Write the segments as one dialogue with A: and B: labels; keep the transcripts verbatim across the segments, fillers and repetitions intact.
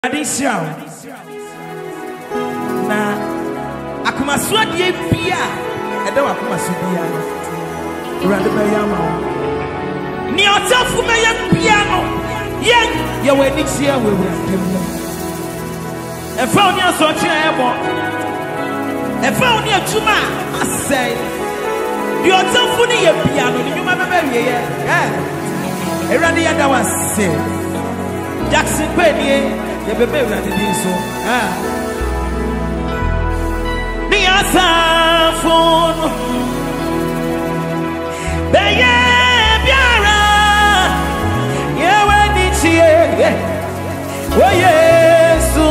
A: Addition. Na akuma swadi bia eda akuma swadi urade ba yama ni otafu me ya bia no ye ye wani tia we we e fa oni aso kire ebo e fa oni atuma asai di otafu ni ye bia no ni nyuma bebe wie ye eh urade ya da wase Jackson Quaye ye bebe urade din so ah ni asafun beye biara ye wani chie o Yesu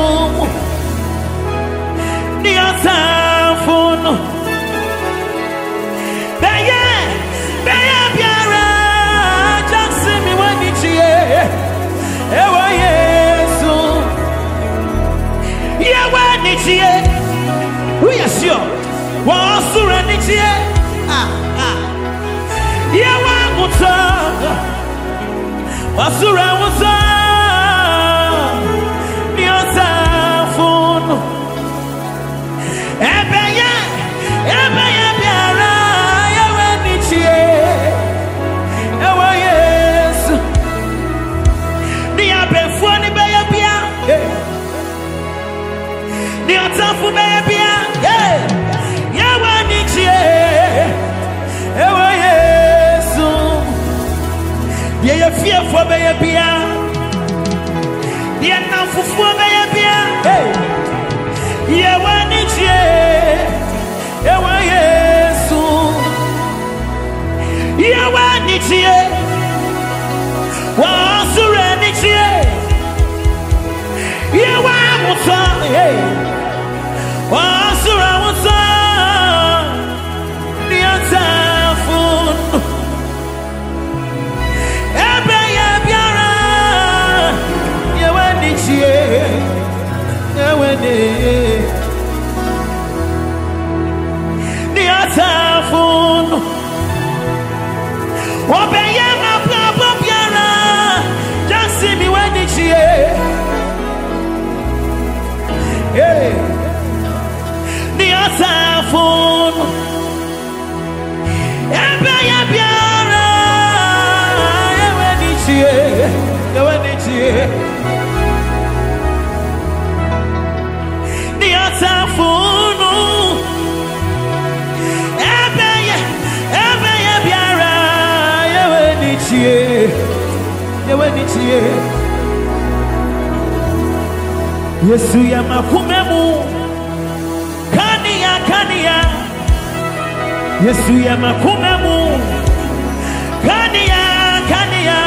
A: ni asafun beye beye biara Jackson mi wani chie e o Yesu ye wani chie we are sure. Wa sura nitie. Ah ah. Ya wa muta. Wa sura muta. Ni osafun. Ebe ya, ebe ya biara ya wa nitie. E wa Yesu. Ni abefu ni be ya bia. Ni otafu be ya bia. Ewa Yesu ye ye fear for be ye bia ye na fufu be ye bia ye wani chie ewa Yesu ye wani chie wa sura ni chie ye wa muta wa sura muta ni atafun obeye ma papa biara just see me when it's here hey ni atafun ebeye biara when it's here when it's here Safunu Ebeye Ebeye biara yewe nichie yewe nichie Yesu ya makumemu kania kania Yesu ya makumemu kania kania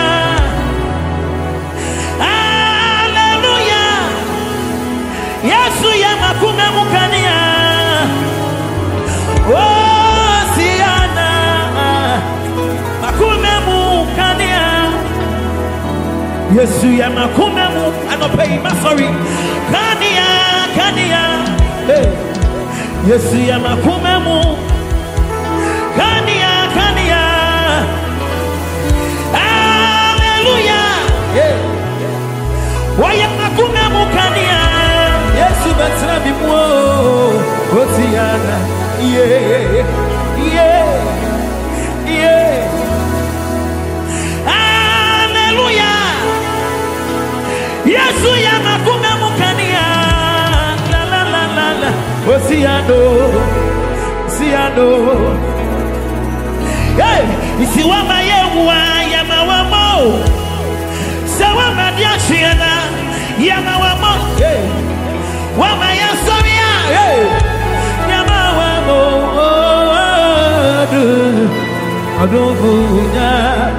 A: Yesu ya makume mukania oh siana makume mukania Yesu ya makume mu anopei masori kania kania hey Yesu ya makume mu kania kania hallelujah hey waya makume mukania Yesu betra bimwo otiana yeah yeah yeah hallelujah Yesu ya makume mukania la la la la la otiano siano hey isiwama yewa ya mawamo sawa madiachiana ya mawamo hey Wama ya sabia, hey, nyama wamo, adu, adu funya.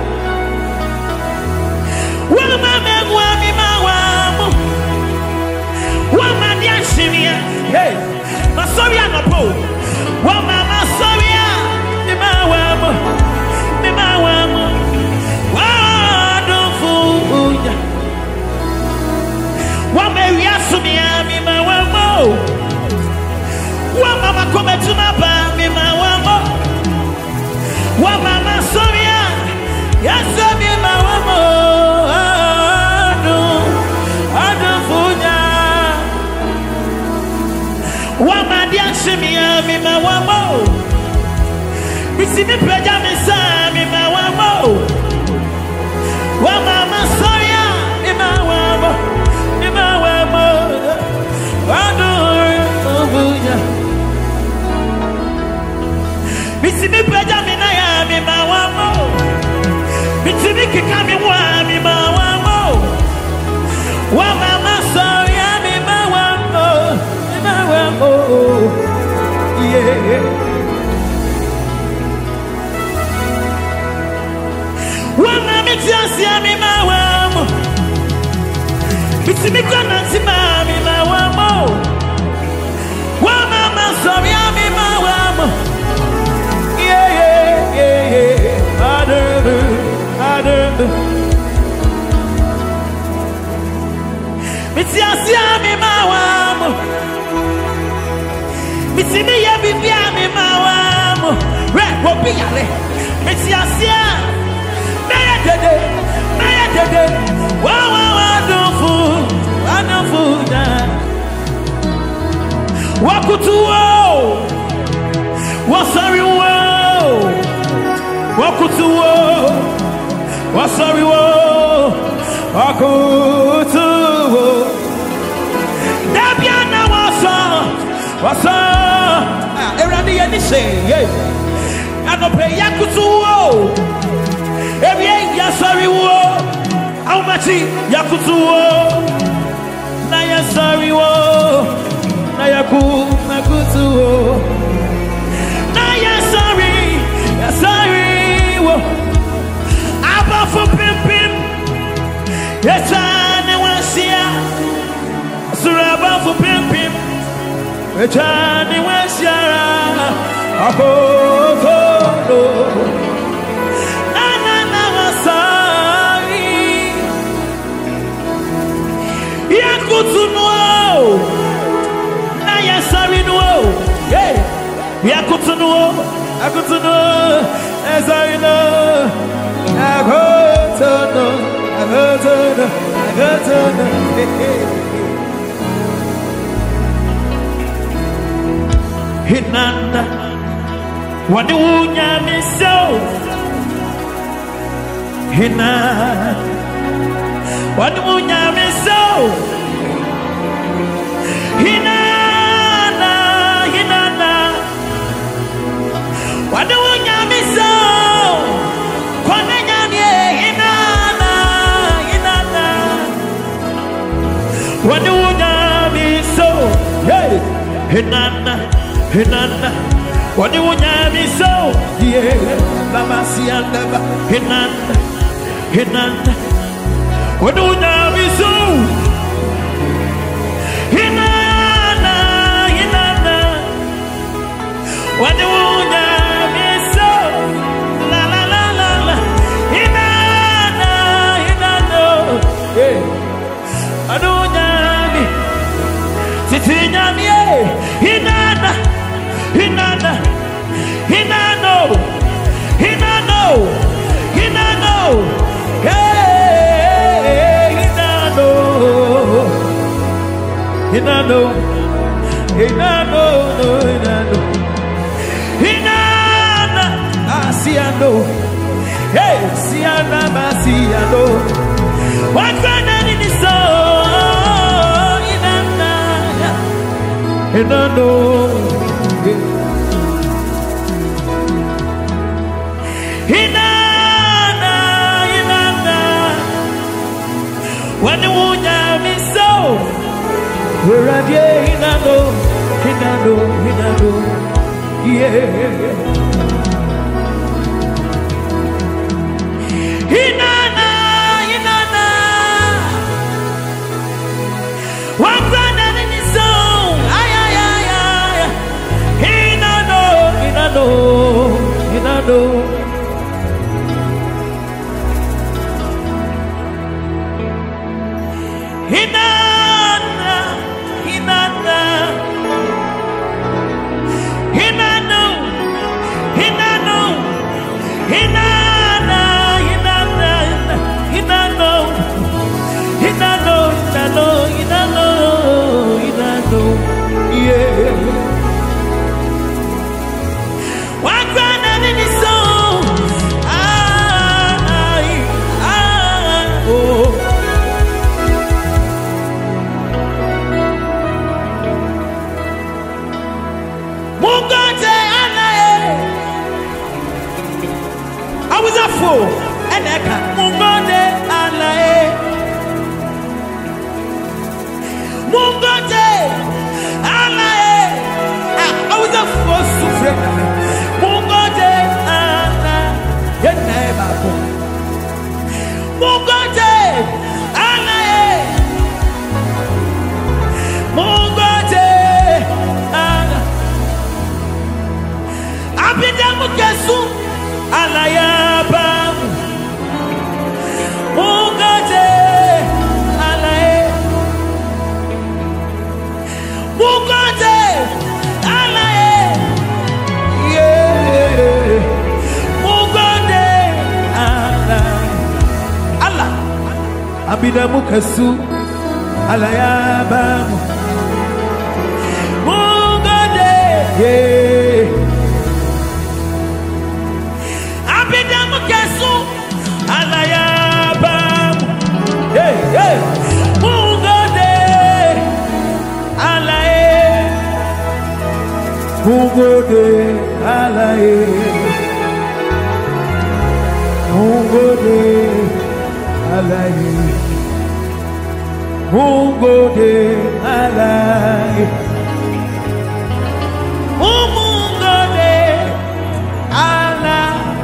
A: Wama megwa mima wamo, wama diashimia, hey, masabia napo, wama masabia, mima wamo, mima wamo, adu funya. Wama yasumia mima wamo, wama makome tumaba mima wamo, wama masomia yasa mima wamo, adu adu funya mi ma wa mo. Bisi mi peja mi sa mi ma wa mo. Wa mama soya mi ma wa mo. Mi ma wa mo. Wa do buya. Bisi mi peja mi na ya mi ma wa mo. Bisi mi kika mi wa mi ma wa mo. Wa mama soya mi ma wa mo. Mi ma wa mo. Yeah. Wana mitiasi mi mawamo. Biti mikona ntima mi mawamo. Wa mama sorry mi mawamo. Yeah yeah yeah yeah. Adu adu. Mitiasi mi mawamo. Biti mi ya bibia mi mawamo. Re wo biyale. Mitiasi dede, naya dede, wa wa wa wonderful, wonderful na. Wakutuo, wasari wo, wakutuo, wasari wo, wakutuo. Dabiana wasa, wasa. Ah, eradi yeni say, yeah. Anope yakutuo. Every ya sorry wo, how much yakutu wo, na ya sorry wo, na yaku nakutu wo, na ya sorry, ya sorry wo. Aba for pim pim, yechane wansia, suraba for pim pim, yechane wansia, ako no. Yakutuno, na ya sorry no, yeah. Yakutuno, yakutuno, sorry no, yakutuno, yakutuno, yakutuno. Hinanda, wani unya miso, hinanda. What do you me so? Hinana, hinana. What do you me so? Konanyamye, hinana, hinana. What do you me so? Hey, hinana, hinana. What do you me so? Yeah, Baba Sianda, hinana, hinana. What do you be so? Hinana, hinana. What do you be so? La la la la la. Hinana, hinana. Yeah. What do you be? Titinya me. Hinana, hinana, hinano, hinano, hinano. Yeah. Hinano, hinano, hinano, hinana, asiano, hey, siana, asiano. What can I need so? Hinana, hinano, hinana, hinana. When you want me so. Where are you? Hinano, hinano, hinano, yeah. Hinana, hinana. One brother in his song. Ay, ay, ay, ay. Hinano, hinano, hinano. Hinana, hinana. Hinano, hinano, hinana, hinana, hinano, hinano, hinano, hinano. Mugode, alaye, yeah. Mugode, alaye, Allah. Abida mukasu, alaya bamu. Mugode, yeah. Abida mukasu, alaya bamu. Hey, hey. Mugode alaye, Mugode alaye, Mugode alaye, Mugode alaye.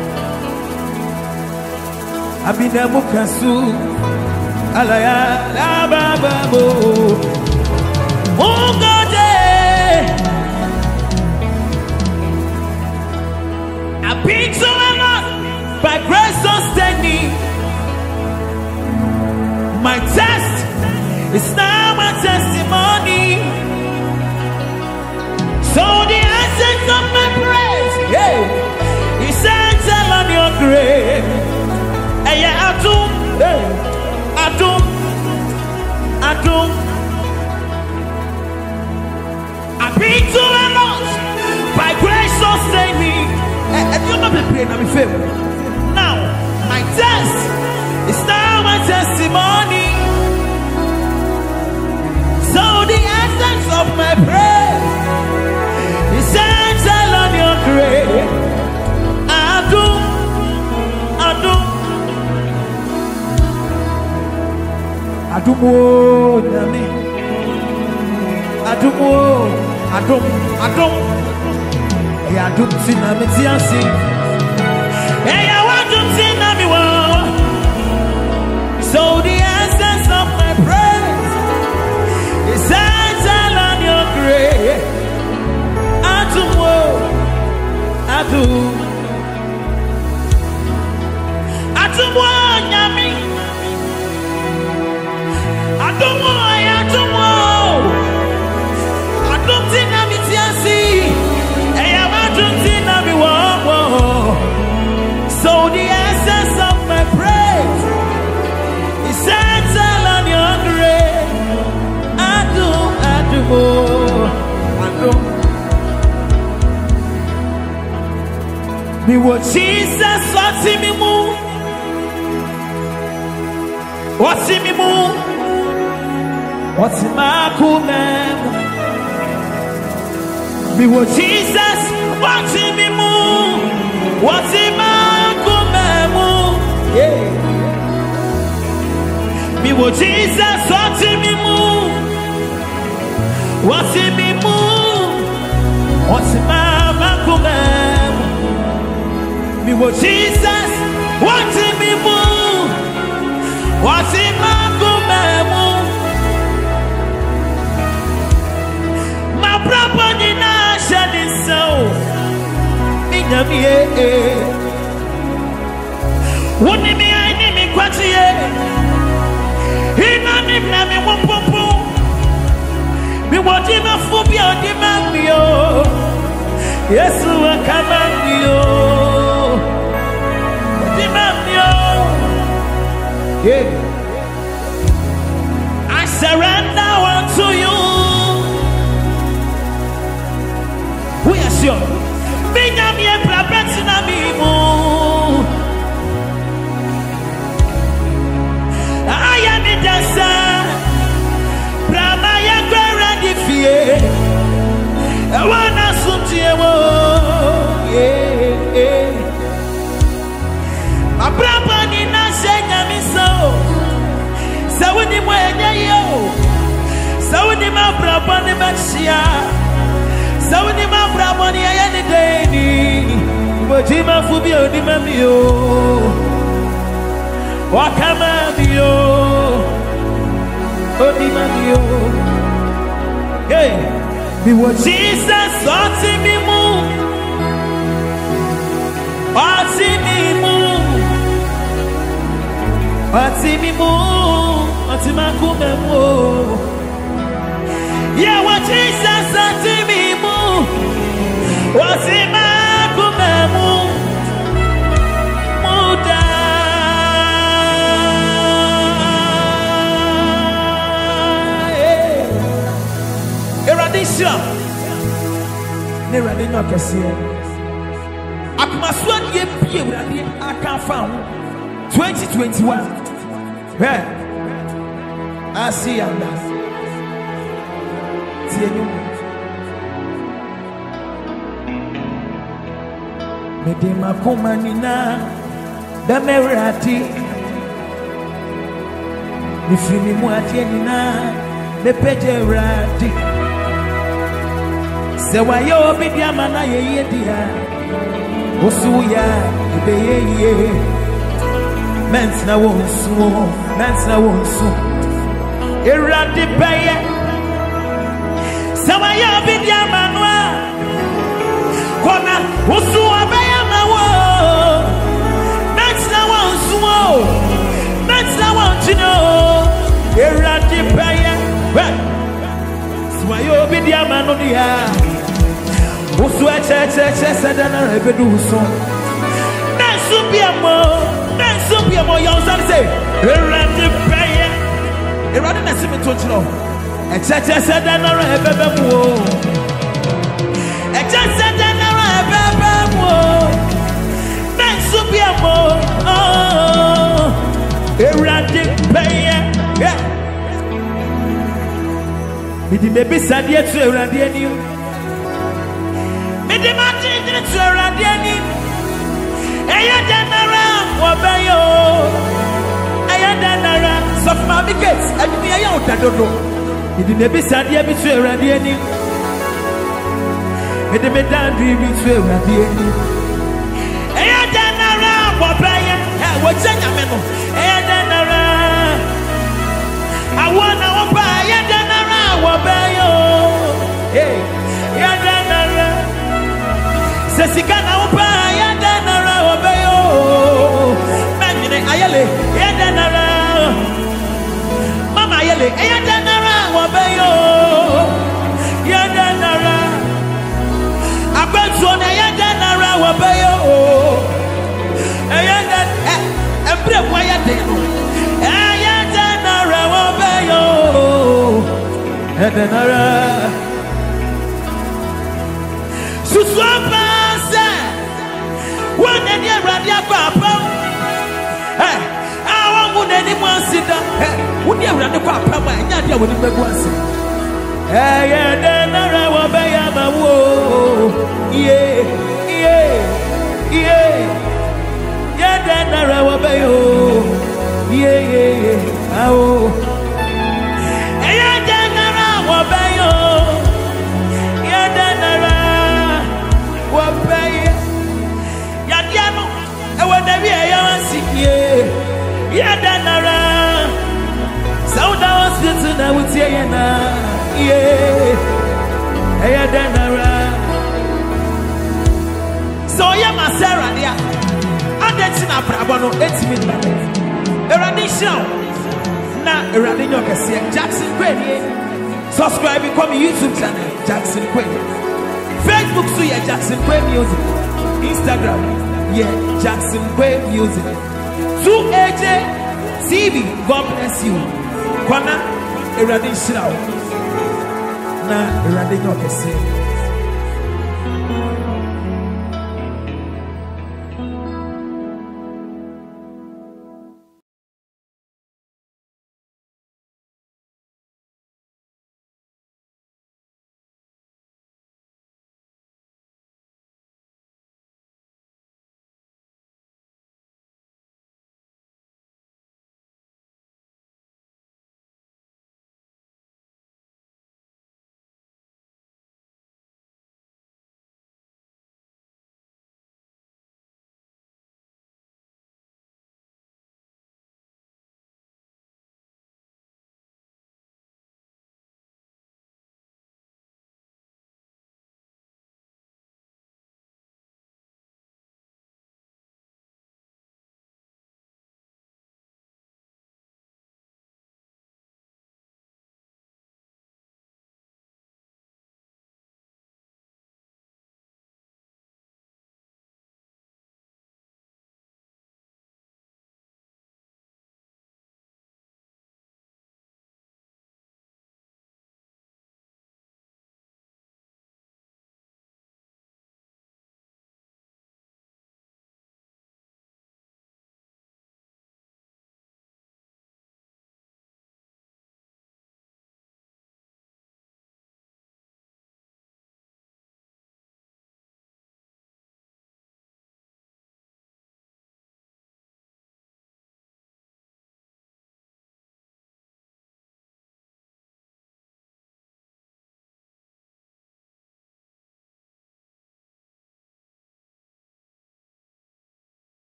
A: Abida mukasu alaya la baba bo. Mugode. Been so long, by grace sustain me. My test is now my testimony. So the essence of my praise, yeah, He said, tell on your grave. Hey, yeah, I do, hey, I do, I do. I've been so long, by grace sustain me. And you're not praying, I'm in favor. Now, my test is now my testimony. So the essence of my praise is angel on your grave. I do, I do, I do more than me. I do more, I do, I do. I don't see na me tiasi. Hey, I want to see na me wow. So the essence of my praise is angel on your grave. I do more, I do, I do more, yummy. I do more, I do more. I don't see na me tiasi. So the essence of my praise is settled on your grave. I do, I do, I do. Me what Jesus what's in me move, what's in me move, what's in my cool man. Me what Jesus what's in me move, what's in my cool man move, yeah. Me what Jesus what's in me move, what's in me move, what's in my cool man. Me what Jesus what's in me move, what's in my cool man move. My property now shedding soul. Me eh. Woni mi ai ni mi kwati eh. Ina ni na mi wompopo. Mi wodi na fubi odi ma mi o. Yesu akama mi o. Odi ma mi o. Yeah. I surrender unto you. We are sure. Binyami e prapeti na mimu. Aya mi dasa, brama ya gwera di fie. Ewana sunti ewo, yeah, yeah. Ma brama ni na shenya miso. Sawuni mwenye yo, sawuni ma brama ni mashia. Sawuni ma brama ni ayani deni. Wajima fubi odi mamio. Wakamamio, odi mamio. Hey, me what Jesus sought me move, what's in me move, what's in me move, what's in my kume move. Yeah. Jesus atimimu wasima kumemu muda eradisha ne radinyo kesiye akmaswa die pie urade aka fa ho twenty twenty-one hey asianda tienyu medema kumanina bemerati mifimi muatienina bepejerati sewayo bidiama na yeye dia osuya ibeyeye mens na wonsu mens na wonsu iradi beye sewayo bidiama noa kona osuwa beye mawo mens na wonsu mens na wonchino iradi beye sewayo bidiama no dia Usu eche eche eche sedana rebedu uso. Nensu biamo, nensu biamo. Yawuzani say, eradi peye, eradi nesi mi tochlo. Eche eche sedana rebebe mo. Eche sedana rebebe mo. Nensu biamo, oh, eradi peye. Midi mebi sadie tu eradi eni. The magic is around the end. Aya danara wabayo. Aya danara soft mami kids. And me aya utadodo. It may be sad ye betray around the end. It may down be betray around the end. Aya danara wabaya. What's in your memo? Aya danara. I wanna wabaya. Aya danara wabayo. Hey, aya danara. Sesikana upa ya danara wabayo Mangine ayele ya danara Mama ayele ya danara wabayo Ya danara Abenzone ya danara wabayo Ya danara Embre kwa ya deno Ya danara wabayo Ya danara Suswapa One and your radio papa. Hey, I want any one sit down. Hey, would you run the papa? And you would never once. Hey, and then I will be a woo. Yeah, yeah, yeah. Yeah, then I will be you. Yeah, yeah, yeah. Oh, hey, and then I will be you. Yeah, then I will be you. Yadiano, I want to be a young city. Yadanara, sound I was sitting, I would say, yeah, Yadanara. So, Yama Sarah, dear, I'm dancing up Rabono, eight minutes. Eradisha, now Eradino Cassia, Jackson Quaye. Subscribe, become YouTube channel, Jackson Quaye. Facebook, so yeah, Jackson Quaye Music. Instagram, yeah, Jackson Quaye Music. two A J T V, God bless you. Kwana, Eradin Shroud. Na Eradin Yokese.